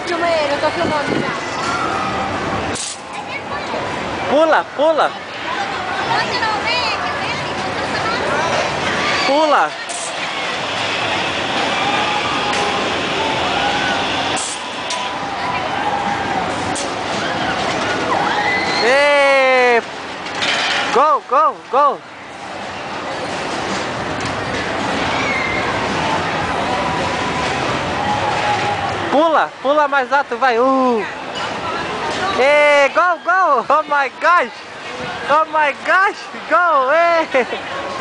filma ele, eu tô filmando já. Pula, pula. Pula. Ei! Go, go, go. Pula, pula mais alto, vai. Hey, go, go. Oh my gosh. Oh my gosh. Go. Hey.